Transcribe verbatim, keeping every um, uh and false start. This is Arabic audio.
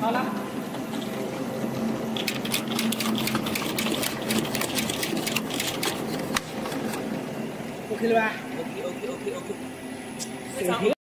好了。OK 了吧 ？OK OK OK OK， 非常 OK。